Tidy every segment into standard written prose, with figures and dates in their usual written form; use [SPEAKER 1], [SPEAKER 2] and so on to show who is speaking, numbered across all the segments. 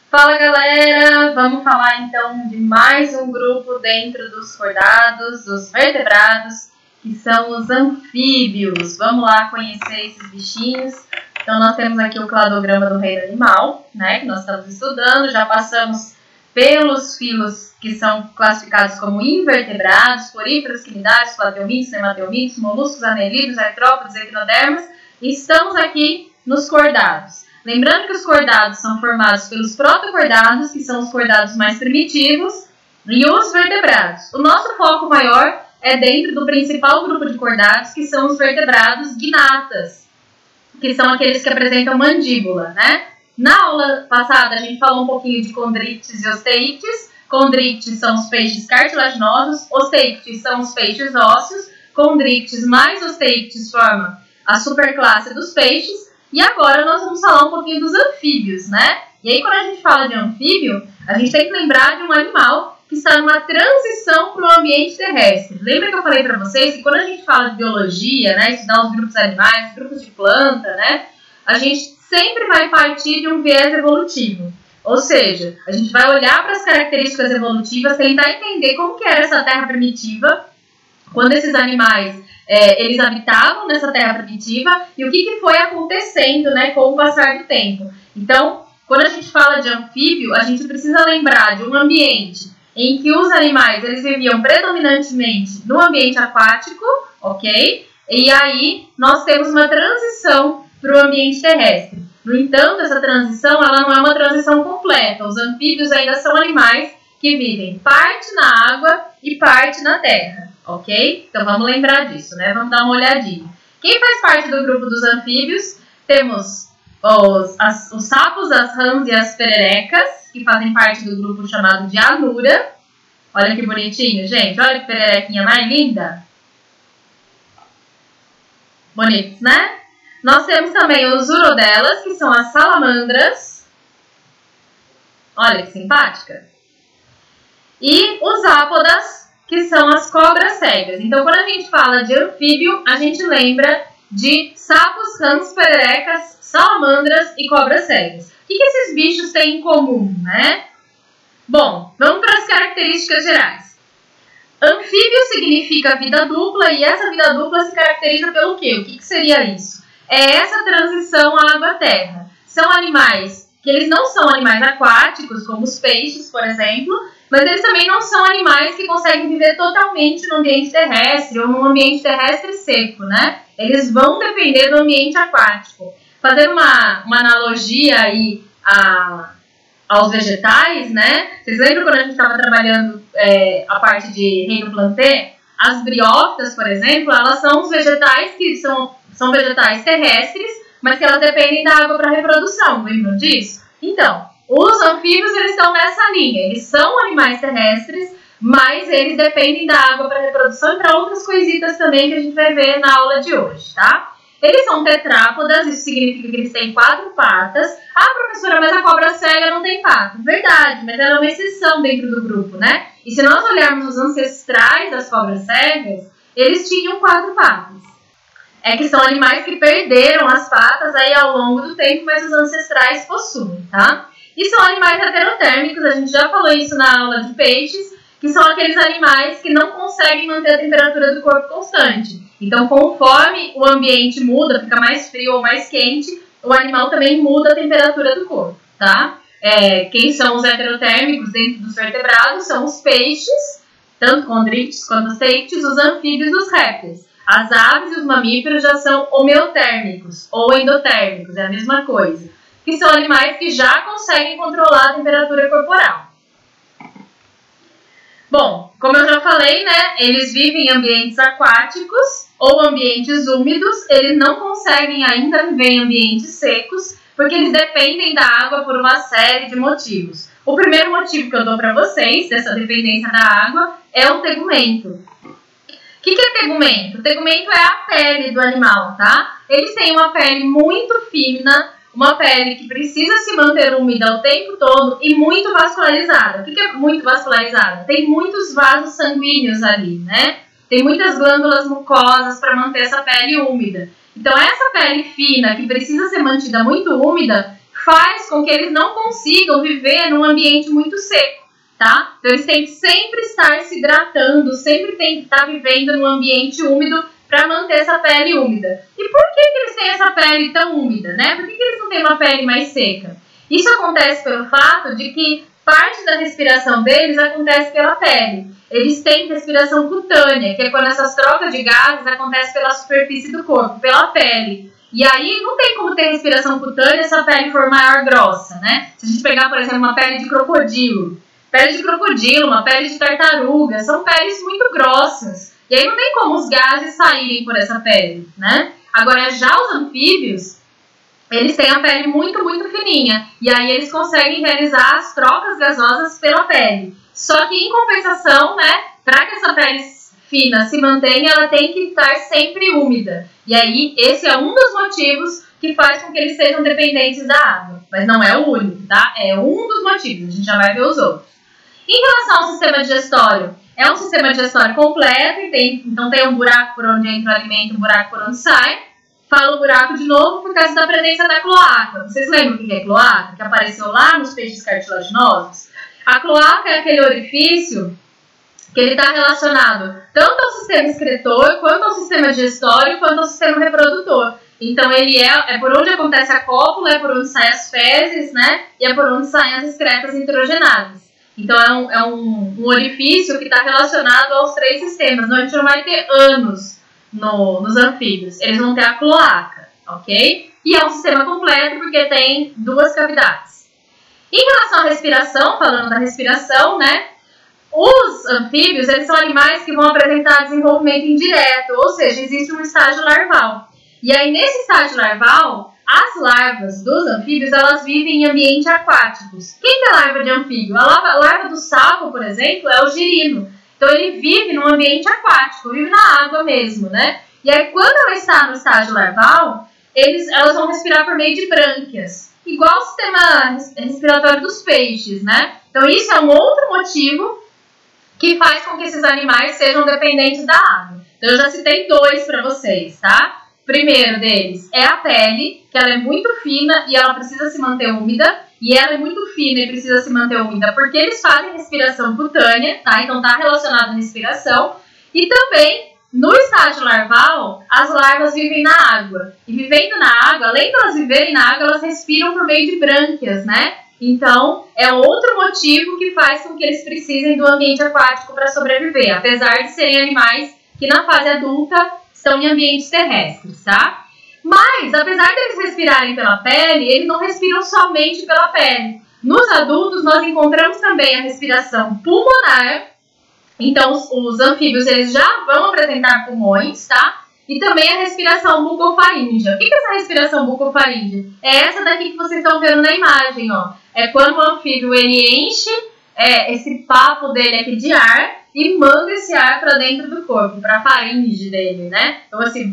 [SPEAKER 1] Fala galera, vamos falar então de mais um grupo dentro dos cordados, dos vertebrados, que são os anfíbios. Vamos lá conhecer esses bichinhos. Então nós temos aqui o cladograma do reino animal, né, que nós estamos estudando. Já passamos pelos filos que são classificados como invertebrados, poríferos, quinidários, plateumintes, nemateumintes, moluscos, anelídeos, artrópodes, equinodermas. E estamos aqui nos cordados. Lembrando que os cordados são formados pelos protocordados, que são os cordados mais primitivos, e os vertebrados. O nosso foco maior é dentro do principal grupo de cordados, que são os vertebrados gnatas, que são aqueles que apresentam mandíbula, né? Na aula passada a gente falou um pouquinho de condrictes e osteíctes. Condrictes são os peixes cartilaginosos, osteíctes são os peixes ósseos, condrictes mais osteíctes formam a superclasse dos peixes. E agora nós vamos falar um pouquinho dos anfíbios, né? E aí quando a gente fala de anfíbio, a gente tem que lembrar de um animal que está numa transição para o ambiente terrestre. Lembra que eu falei para vocês que quando a gente fala de biologia, né, estudar os grupos animais, os grupos de planta, né, a gente sempre vai partir de um viés evolutivo. Ou seja, a gente vai olhar para as características evolutivas, tentar entender como que era essa terra primitiva, quando esses animais eles habitavam nessa terra primitiva e o que foi acontecendo, né, com o passar do tempo. Então, quando a gente fala de anfíbio, a gente precisa lembrar de um ambiente em que os animais eles viviam predominantemente no ambiente aquático, ok? E aí nós temos uma transição para o ambiente terrestre. No entanto, essa transição ela não é uma transição completa. Os anfíbios ainda são animais que vivem parte na água e parte na terra. Ok? Então vamos lembrar disso, né? Vamos dar uma olhadinha. Quem faz parte do grupo dos anfíbios? Temos os sapos, as rãs e as pererecas, que fazem parte do grupo chamado de anura. Olha que bonitinho, gente. Olha que pererequinha mais linda. Bonitos, né? Nós temos também os urodelas, que são as salamandras. Olha que simpática. E os ápodas, que são as cobras cegas. Então, quando a gente fala de anfíbio, a gente lembra de sapos, rãs, pererecas, salamandras e cobras cegas. O que esses bichos têm em comum, né? Bom, vamos para as características gerais. Anfíbio significa vida dupla e essa vida dupla se caracteriza pelo quê? O que seria isso? É essa transição água-terra. São animais que eles não são animais aquáticos, como os peixes, por exemplo, mas eles também não são animais que conseguem viver totalmente no ambiente terrestre ou no ambiente terrestre seco, né? Eles vão depender do ambiente aquático. Fazendo uma analogia aí aos vegetais, né? Vocês lembram quando a gente estava trabalhando a parte de reino plantê? As briófitas, por exemplo, elas são os vegetais que são vegetais terrestres, mas que elas dependem da água para reprodução. Lembram disso? Então, os anfíbios eles estão nessa linha. Eles são animais terrestres, mas eles dependem da água para reprodução e para outras coisitas também que a gente vai ver na aula de hoje, tá? Eles são tetrápodas, isso significa que eles têm 4 patas. Ah, professora, mas a cobra cega não tem patas. Verdade, mas ela é uma exceção dentro do grupo, né? E se nós olharmos os ancestrais das cobras cegas, eles tinham 4 patas. É que são animais que perderam as patas aí ao longo do tempo, mas os ancestrais possuem, tá? E são animais heterotérmicos, a gente já falou isso na aula de peixes, que são aqueles animais que não conseguem manter a temperatura do corpo constante. Então, conforme o ambiente muda, fica mais frio ou mais quente, o animal também muda a temperatura do corpo, tá? Quem são os heterotérmicos dentro dos vertebrados são os peixes, tanto condrictes quanto osteíctes, os anfíbios e os répteis. As aves e os mamíferos já são homeotérmicos ou endotérmicos, é a mesma coisa. Que são animais que já conseguem controlar a temperatura corporal. Bom, como eu já falei, né, eles vivem em ambientes aquáticos ou ambientes úmidos, eles não conseguem ainda viver em ambientes secos, porque eles dependem da água por uma série de motivos. O primeiro motivo que eu dou para vocês, dessa dependência da água, é o tegumento. O que é tegumento? O tegumento é a pele do animal, tá? Eles têm uma pele muito fina, uma pele que precisa se manter úmida o tempo todo e muito vascularizada. O que é muito vascularizada? Tem muitos vasos sanguíneos ali, né? Tem muitas glândulas mucosas para manter essa pele úmida. Então, essa pele fina, que precisa ser mantida muito úmida, faz com que eles não consigam viver num ambiente muito seco, tá? Então eles têm que sempre estar se hidratando, sempre têm que estar vivendo num ambiente úmido para manter essa pele úmida. E por que eles têm essa pele tão úmida, né? Por que eles não têm uma pele mais seca? Isso acontece pelo fato de que parte da respiração deles acontece pela pele. Eles têm respiração cutânea, que é quando essas trocas de gases acontecem pela superfície do corpo, pela pele. E aí não tem como ter respiração cutânea se a pele for maior grossa, né? Se a gente pegar, por exemplo, uma pele de crocodilo, uma pele de tartaruga, são peles muito grossas. E aí não tem como os gases saírem por essa pele, né? Agora, já os anfíbios, eles têm a pele muito, muito fininha. E aí eles conseguem realizar as trocas gasosas pela pele. Só que, em compensação, né, para que essa pele fina se mantenha, ela tem que estar sempre úmida. E aí, esse é um dos motivos que faz com que eles sejam dependentes da água. Mas não é o único, tá? É um dos motivos. A gente já vai ver os outros. Em relação ao sistema digestório, é um sistema digestório completo, então tem um buraco por onde entra o alimento, um buraco por onde sai. Falo buraco de novo por causa da presença da cloaca. Vocês lembram o que é cloaca? Que apareceu lá nos peixes cartilaginosos? A cloaca é aquele orifício que ele está relacionado tanto ao sistema excretor, quanto ao sistema digestório, quanto ao sistema reprodutor. Então ele é por onde acontece a cópula, é por onde saem as fezes, né? E é por onde saem as excretas nitrogenadas. Então é um orifício que está relacionado aos três sistemas. Não, a gente não vai ter ânus nos anfíbios, eles vão ter a cloaca, ok? E é um sistema completo porque tem duas cavidades. Em relação à respiração, falando da respiração, né? Os anfíbios, eles são animais que vão apresentar desenvolvimento indireto, ou seja, existe um estágio larval. E aí, nesse estágio larval, as larvas dos anfíbios, elas vivem em ambientes aquáticos. Quem é larva de anfíbio? A larva do sapo, por exemplo, é o girino. Então, ele vive num ambiente aquático, vive na água mesmo, né? E aí, quando ela está no estágio larval, elas vão respirar por meio de brânquias, igual o sistema respiratório dos peixes, né? Então, isso é um outro motivo que faz com que esses animais sejam dependentes da água. Então, eu já citei dois para vocês, tá? O primeiro deles é a pele, que ela é muito fina e ela precisa se manter úmida. E ela é muito fina e precisa se manter úmida porque eles fazem respiração cutânea, tá? Então tá relacionado à respiração. E também, no estágio larval, as larvas vivem na água. E vivendo na água, além de elas viverem na água, elas respiram por meio de brânquias, né? Então, é outro motivo que faz com que eles precisem do ambiente aquático para sobreviver, apesar de serem animais que na fase adulta estão em ambientes terrestres, tá? Mas, apesar deles respirarem pela pele, eles não respiram somente pela pele. Nos adultos, nós encontramos também a respiração pulmonar. Então, os anfíbios, eles já vão apresentar pulmões, tá? E também a respiração bucofaríngea. O que é essa respiração bucofaríngea? É essa daqui que vocês estão vendo na imagem, ó. É quando o anfíbio, ele enche esse papo dele aqui de ar e manda esse ar para dentro do corpo, para a faringe dele, né? Então, esse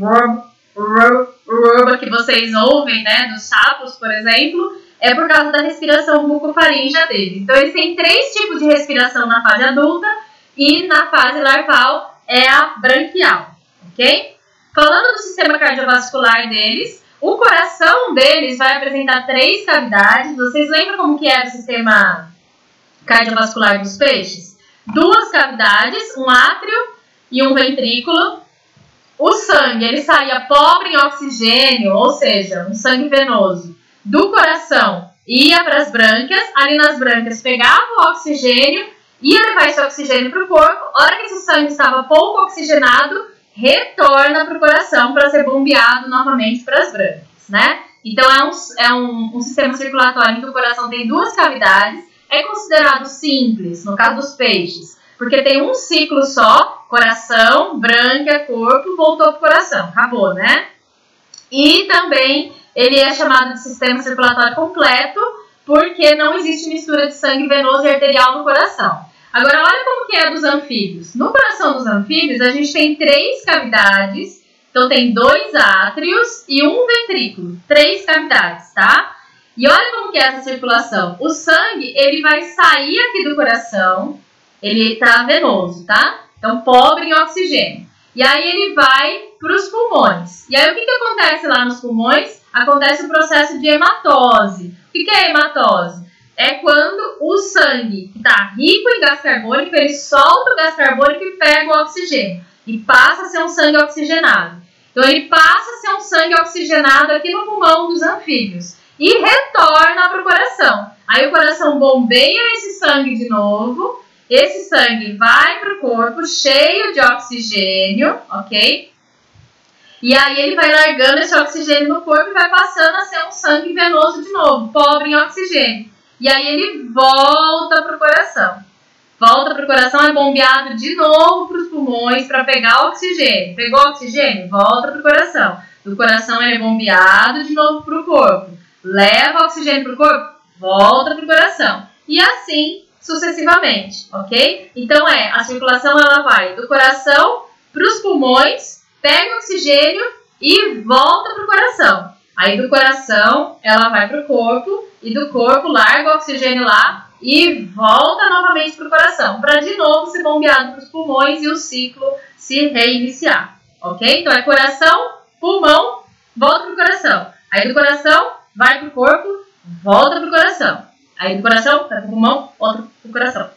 [SPEAKER 1] que vocês ouvem, né, dos sapos, por exemplo, é por causa da respiração bucofaríngea dele. Então, eles têm três tipos de respiração na fase adulta e na fase larval é a branquial, ok? Falando do sistema cardiovascular deles, o coração deles vai apresentar três cavidades. Vocês lembram como que era o sistema cardiovascular dos peixes? Duas cavidades, um átrio e um ventrículo. O sangue, ele saía pobre em oxigênio, ou seja, um sangue venoso, do coração ia para as brânquias. Ali nas brânquias pegava o oxigênio, ia levar esse oxigênio para o corpo. A hora que esse sangue estava pouco oxigenado, retorna para o coração para ser bombeado novamente para as brânquias, né? Então, é um sistema circulatório em que o coração tem duas cavidades. É considerado simples, no caso dos peixes, porque tem um ciclo só, coração, brânquia, corpo, voltou para o coração, acabou, né? E também ele é chamado de sistema circulatório completo, porque não existe mistura de sangue venoso e arterial no coração. Agora, olha como que é dos anfíbios. No coração dos anfíbios, a gente tem três cavidades. Então, tem 2 átrios e um ventrículo. 3 cavidades, tá? E olha como que é essa circulação. O sangue, ele vai sair aqui do coração. Ele tá venoso, tá? Então, pobre em oxigênio. E aí, ele vai para os pulmões. E aí, o que acontece lá nos pulmões? acontece o processo de hematose. O que é hematose? É quando o sangue que está rico em gás carbônico, ele solta o gás carbônico e pega o oxigênio. E passa a ser um sangue oxigenado. Então, ele passa a ser um sangue oxigenado aqui no pulmão dos anfíbios. E retorna para o coração. Aí o coração bombeia esse sangue de novo. Esse sangue vai para o corpo cheio de oxigênio, ok? E aí ele vai largando esse oxigênio no corpo e vai passando a ser um sangue venoso de novo, pobre em oxigênio. E aí ele volta para o coração. Volta para o coração, é bombeado de novo para os pulmões para pegar o oxigênio. Pegou o oxigênio? Volta para o coração. Do coração ele é bombeado de novo para o corpo. Leva o oxigênio para o corpo, volta para o coração. E assim sucessivamente, ok? Então a circulação ela vai do coração para os pulmões, pega o oxigênio e volta para o coração. Aí do coração ela vai para o corpo e do corpo larga o oxigênio lá e volta novamente para o coração, para de novo ser bombeado para os pulmões e o ciclo se reiniciar, ok? Então é coração, pulmão, volta para o coração. Aí do coração vai para o corpo, volta para o coração. Aí do coração, vai para o pulmão, volta para o coração.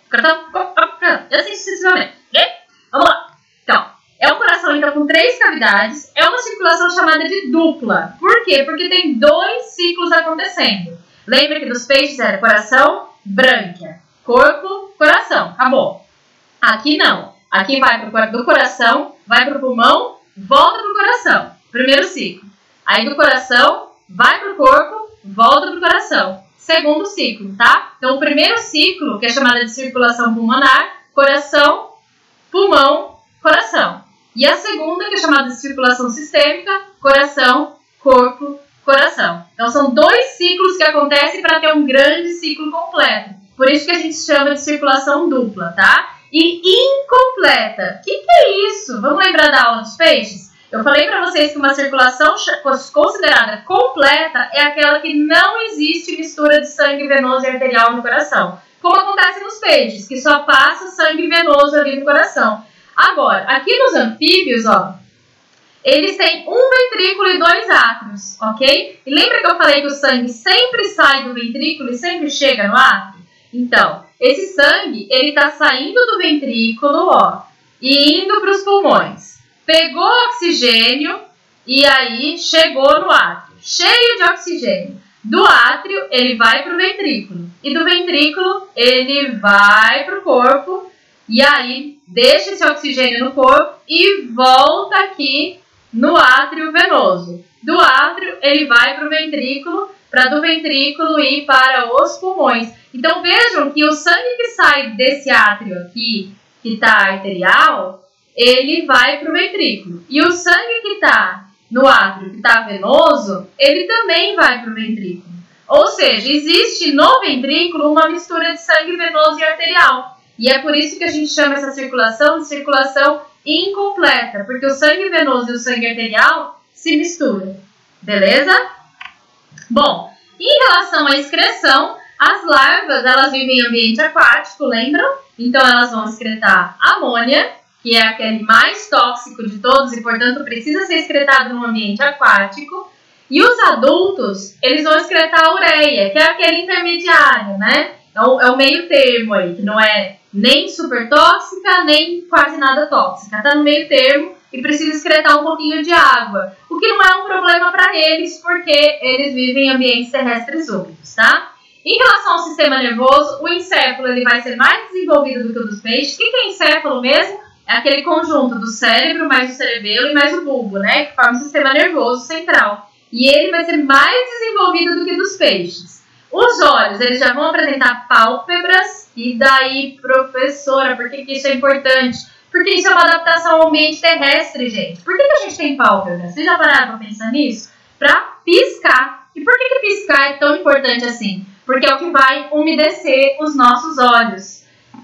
[SPEAKER 1] E assim sucessivamente. Ok? Vamos lá. Então, é um coração então com 3 cavidades. É uma circulação chamada de dupla. Por quê? Porque tem 2 ciclos acontecendo. Lembra que dos peixes era coração, brânquia. Corpo, coração. Acabou. Aqui não. Aqui vai do coração, vai para o pulmão, volta para o coração. Primeiro ciclo. Aí do coração, vai para o corpo, volta para o coração. Segundo ciclo, tá? Então, o primeiro ciclo, que é chamado de circulação pulmonar, coração, pulmão, coração. E a segunda, que é chamada de circulação sistêmica, coração, corpo, coração. Então, são 2 ciclos que acontecem para ter um grande ciclo completo. Por isso que a gente chama de circulação dupla, tá? E incompleta. O que é isso? Vamos lembrar da aula dos peixes? Eu falei para vocês que uma circulação considerada completa é aquela que não existe mistura de sangue venoso e arterial no coração. Como acontece nos peixes, que só passa sangue venoso ali no coração. Agora, aqui nos anfíbios, ó, eles têm um ventrículo e 2 átrios, ok? E lembra que eu falei que o sangue sempre sai do ventrículo e sempre chega no átrio? Então, esse sangue, ele tá saindo do ventrículo, ó, e indo para os pulmões. Pegou oxigênio e aí chegou no átrio, cheio de oxigênio. Do átrio, ele vai para o ventrículo. E do ventrículo, ele vai para o corpo. E aí, deixa esse oxigênio no corpo e volta aqui no átrio venoso. Do átrio, ele vai para o ventrículo, para do ventrículo ir para os pulmões. Então, vejam que o sangue que sai desse átrio aqui, que está arterial, ele vai para o ventrículo. E o sangue que está no átrio, que está venoso, ele também vai para o ventrículo. Ou seja, existe no ventrículo uma mistura de sangue venoso e arterial. E é por isso que a gente chama essa circulação de circulação incompleta, porque o sangue venoso e o sangue arterial se misturam. Beleza? Bom, em relação à excreção, as larvas, elas vivem em ambiente aquático, lembram? Então, elas vão excretar amônia, que é aquele mais tóxico de todos e, portanto, precisa ser excretado no ambiente aquático. E os adultos, eles vão excretar a ureia, que é aquele intermediário, né? É o meio termo aí, que não é nem super tóxica, nem quase nada tóxica. Está no meio termo e precisa excretar um pouquinho de água. O que não é um problema para eles, porque eles vivem em ambientes terrestres úmidos, tá? Em relação ao sistema nervoso, o encéfalo ele vai ser mais desenvolvido do que o dos peixes. O que é encéfalo mesmo? É aquele conjunto do cérebro, mais o cerebelo e mais o bulbo, né? Que forma o sistema nervoso central. E ele vai ser mais desenvolvido do que o dos peixes. Os olhos, eles já vão apresentar pálpebras. E daí, professora, por que isso é importante? Porque isso é uma adaptação ao ambiente terrestre, gente. Por que a gente tem pálpebras? Vocês já pararam para pensar nisso? Para piscar. E por que piscar é tão importante assim? Porque é o que vai umedecer os nossos olhos.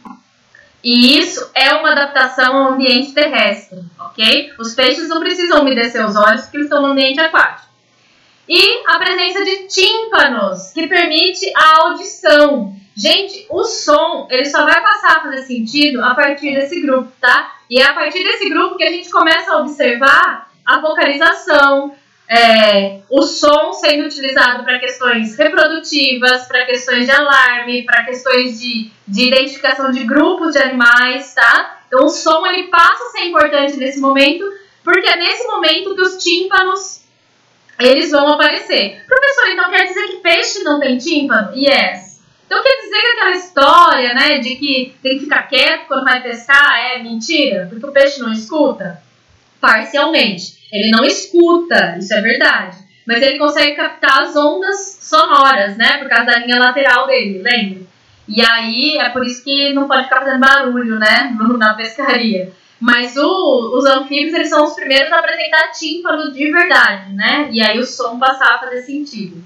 [SPEAKER 1] E isso é uma adaptação ao ambiente terrestre, ok? Os peixes não precisam umedecer os olhos porque eles estão no ambiente aquático. E a presença de tímpanos, que permite a audição. Gente, o som, ele só vai passar a fazer sentido a partir desse grupo, tá? E é a partir desse grupo que a gente começa a observar a vocalização, o som sendo utilizado para questões reprodutivas, para questões de alarme, para questões de identificação de grupos de animais, tá? Então o som ele passa a ser importante nesse momento, porque é nesse momento que os tímpanos eles vão aparecer. Professor, então quer dizer que peixe não tem tímpano? Yes. Então quer dizer que aquela história, né, de que tem que ficar quieto quando vai pescar é mentira? Porque o peixe não escuta? Parcialmente. Ele não escuta, isso é verdade. Mas ele consegue captar as ondas sonoras, né, por causa da linha lateral dele, lembra? E aí é por isso que não pode ficar fazendo barulho, né, na pescaria. Mas os anfíbios, eles são os primeiros a apresentar tímpano de verdade, né? E aí o som passar a fazer sentido.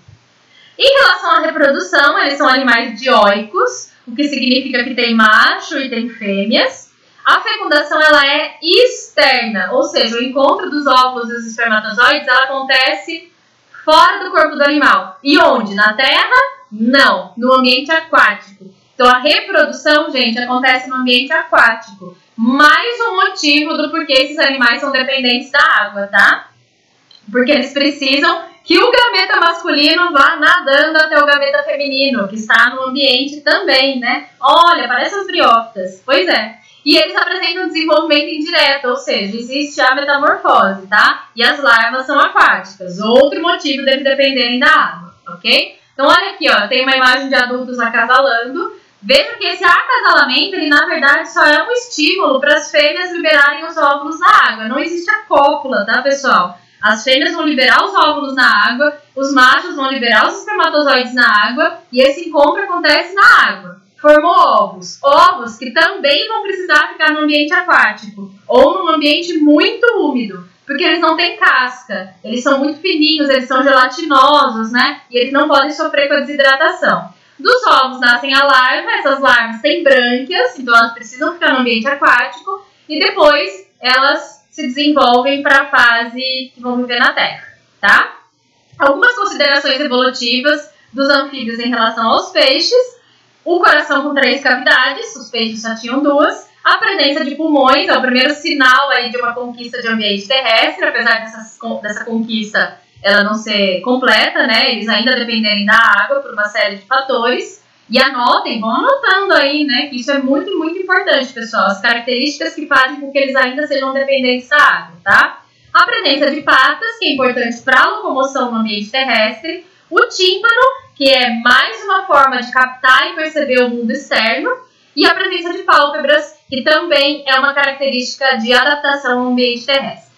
[SPEAKER 1] Em relação à reprodução, eles são animais dioicos, o que significa que tem macho e tem fêmeas. A fecundação, ela é externa, ou seja, o encontro dos óvulos e dos espermatozoides, ela acontece fora do corpo do animal. E onde? Na terra? Não, no ambiente aquático. Então a reprodução, gente, acontece no ambiente aquático. Mais um motivo do porquê esses animais são dependentes da água, tá? Porque eles precisam que o gameta masculino vá nadando até o gameta feminino, que está no ambiente também, né? Olha, parece as briófitas. Pois é. E eles apresentam desenvolvimento indireto, ou seja, existe a metamorfose, tá? E as larvas são aquáticas. Outro motivo deles dependerem da água, ok? Então, olha aqui, ó, tem uma imagem de adultos acasalando. Veja que esse acasalamento, ele na verdade só é um estímulo para as fêmeas liberarem os óvulos na água. Não existe a cópula, tá, pessoal? As fêmeas vão liberar os óvulos na água, os machos vão liberar os espermatozoides na água e esse encontro acontece na água. Formou ovos. Ovos que também vão precisar ficar no ambiente aquático ou num ambiente muito úmido, porque eles não têm casca, eles são muito fininhos, eles são gelatinosos, né? E eles não podem sofrer com a desidratação. Dos ovos nascem a larva, essas larvas têm brânquias, então elas precisam ficar no ambiente aquático e depois elas se desenvolvem para a fase que vão viver na terra, tá? Algumas considerações evolutivas dos anfíbios em relação aos peixes: o coração com 3 cavidades, os peixes só tinham 2, a presença de pulmões é o primeiro sinal aí de uma conquista de ambiente terrestre, apesar dessa conquista ela não ser completa, né? Eles ainda dependerem da água por uma série de fatores. E anotem, vão anotando aí, né? Que isso é muito, muito importante, pessoal. As características que fazem com que eles ainda sejam dependentes da água, tá? A presença de patas, que é importante para a locomoção no ambiente terrestre. O tímpano, que é mais uma forma de captar e perceber o mundo externo. E a presença de pálpebras, que também é uma característica de adaptação ao ambiente terrestre.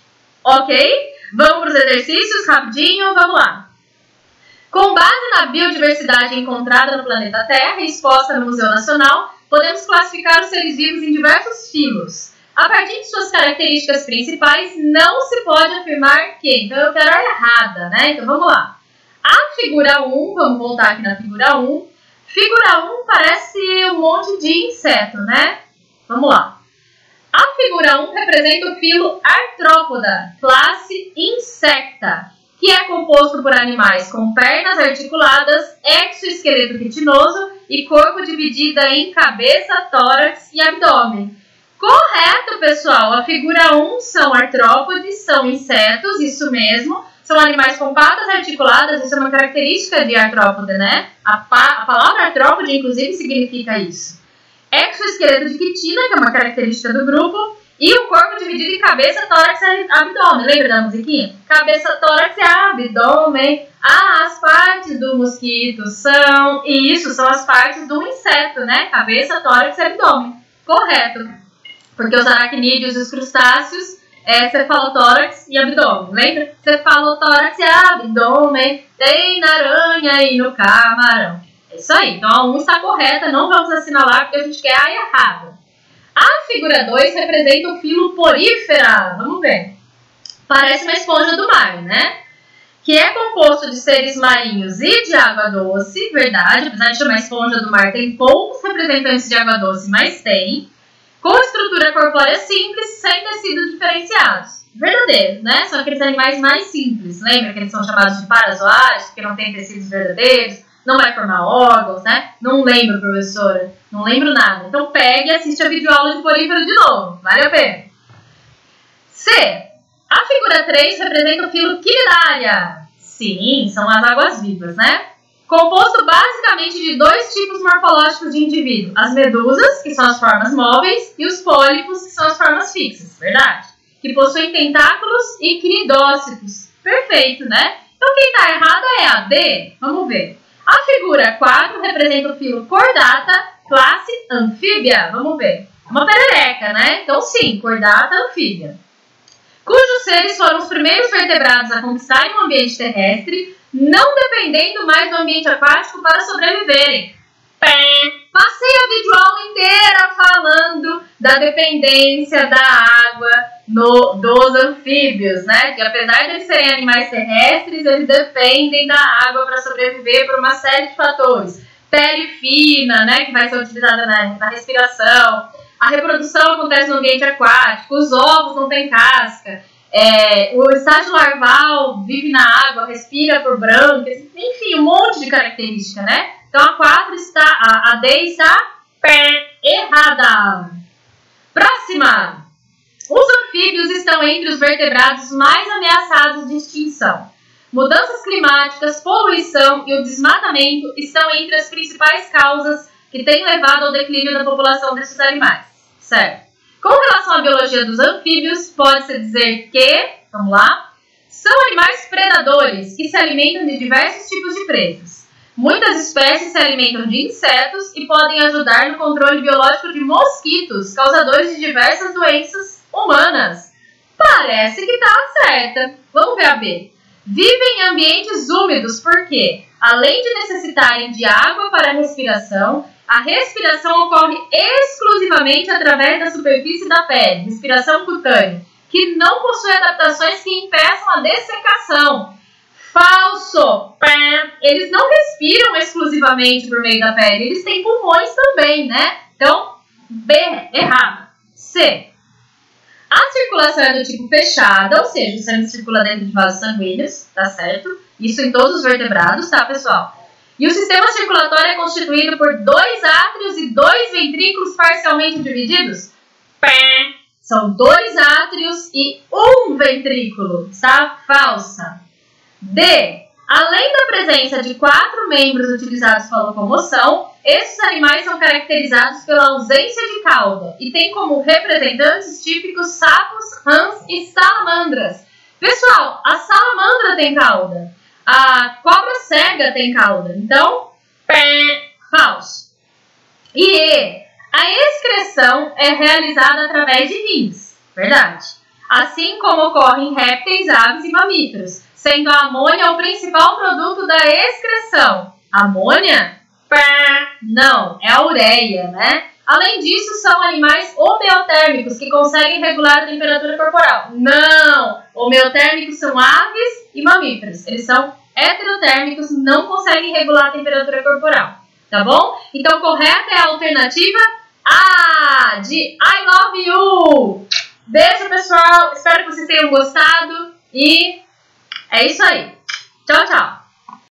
[SPEAKER 1] Ok? Vamos para os exercícios rapidinho? Vamos lá. Com base na biodiversidade encontrada no planeta Terra e exposta no Museu Nacional, podemos classificar os seres vivos em diversos filos. A partir de suas características principais, não se pode afirmar que... Então eu quero a errada, né? Então vamos lá. A figura 1, vamos voltar aqui na figura 1. Figura 1 parece um monte de inseto, né? Vamos lá. A figura 1 representa o filo Artrópoda, classe Insecta, que é composto por animais com pernas articuladas, exoesqueleto quitinoso e corpo dividido em cabeça, tórax e abdômen. Correto, pessoal! A figura 1 são artrópodes, são insetos, isso mesmo. São animais com patas articuladas, isso é uma característica de artrópode, né? A palavra artrópode, inclusive, significa isso. Exoesqueleto de quitina, que é uma característica do grupo, e o corpo dividido em cabeça, tórax e abdômen. Lembra da musiquinha? Cabeça, tórax e abdômen. Ah, as partes do mosquito são... Isso, são as partes do inseto, né? Cabeça, tórax e abdômen. Correto. Porque os aracnídeos e os crustáceos é cefalotórax e abdômen. Lembra? Cefalotórax e abdômen. Tem na aranha e no camarão. É isso aí. Então a 1 está correta, não vamos assinalar porque a gente quer a errada. A figura 2 representa o filo Porífera. Vamos ver. Parece uma esponja do mar, né? Que é composto de seres marinhos e de água doce, verdade. Apesar de chamar esponja do mar, tem poucos representantes de água doce, mas tem. Com estrutura corpórea simples, sem tecidos diferenciados. Verdadeiro, né? São aqueles animais mais simples. Lembra que eles são chamados de parazoários, porque não tem tecidos verdadeiros? Não vai formar órgãos, né? Não lembro, professora. Não lembro nada. Então pegue e assiste a videoaula de Porífero de novo. Vale a pena. C. A figura 3 representa o filo quinidária. Sim, são as águas-vivas, né? Composto basicamente de dois tipos morfológicos de indivíduo. As medusas, que são as formas móveis, e os pólipos, que são as formas fixas, verdade? Que possuem tentáculos e cnidócitos. Perfeito, né? Então quem está errado é a D. Vamos ver. A figura 4 representa o filo Chordata, classe anfíbia. Vamos ver. Uma perereca, né? Então sim, Chordata anfíbia. Cujos seres foram os primeiros vertebrados a conquistarem o ambiente terrestre, não dependendo mais do ambiente aquático para sobreviverem. Passei a videoaula inteira falando da dependência da água dos anfíbios, né? Que apesar de eles serem animais terrestres, eles dependem da água para sobreviver por uma série de fatores. Pele fina, né? Que vai ser utilizada na respiração. A reprodução acontece no ambiente aquático. Os ovos não têm casca. O estágio larval vive na água, respira por brânquias. Enfim, um monte de característica, né? Então a D está errada. Próxima. Os anfíbios estão entre os vertebrados mais ameaçados de extinção. Mudanças climáticas, poluição e o desmatamento estão entre as principais causas que têm levado ao declínio da população desses animais. Certo? Com relação à biologia dos anfíbios, pode-se dizer que, vamos lá, são animais predadores que se alimentam de diversos tipos de presas. Muitas espécies se alimentam de insetos e podem ajudar no controle biológico de mosquitos, causadores de diversas doenças humanas. Parece que está certa. Vamos ver a B. Vivem em ambientes úmidos porque, além de necessitarem de água para a respiração ocorre exclusivamente através da superfície da pele, respiração cutânea, que não possui adaptações que impeçam a dessecação. Falso! Eles não respiram exclusivamente por meio da pele, eles têm pulmões também, né? Então, B, errado. C. A circulação é do tipo fechada, ou seja, o sangue circula dentro de vasos sanguíneos, tá certo? Isso em todos os vertebrados, tá, pessoal? E o sistema circulatório é constituído por 2 átrios e 2 ventrículos parcialmente divididos? São 2 átrios e 1 ventrículo, tá? Falsa. D. Além da presença de 4 membros utilizados para locomoção, esses animais são caracterizados pela ausência de cauda e têm como representantes típicos sapos, rãs e salamandras. Pessoal, a salamandra tem cauda, a cobra cega tem cauda, então, falso. E E. A excreção é realizada através de rins, verdade? Assim como ocorre em répteis, aves e mamíferos, sendo a amônia o principal produto da excreção. Amônia? Não, é a ureia, né? Além disso, são animais homeotérmicos que conseguem regular a temperatura corporal. Não! Homeotérmicos são aves e mamíferos. Eles são heterotérmicos, não conseguem regular a temperatura corporal. Tá bom? Então, correta é a alternativa A, de I love you! Beijo, pessoal! Espero que vocês tenham gostado e é isso aí. Tchau, tchau!